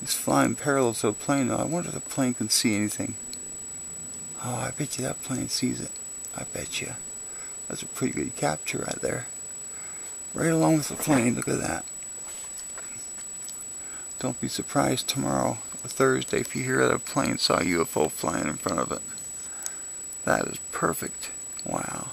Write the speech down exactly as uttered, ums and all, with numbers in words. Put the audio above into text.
It's flying parallel to a plane though. I wonder if the plane can see anything. Oh, I bet you that plane sees it. I bet you. That's a pretty good capture right there. Right along with the plane. Look at that. Don't be surprised tomorrow or Thursday if you hear that a plane saw a U F O flying in front of it. That is perfect. Wow.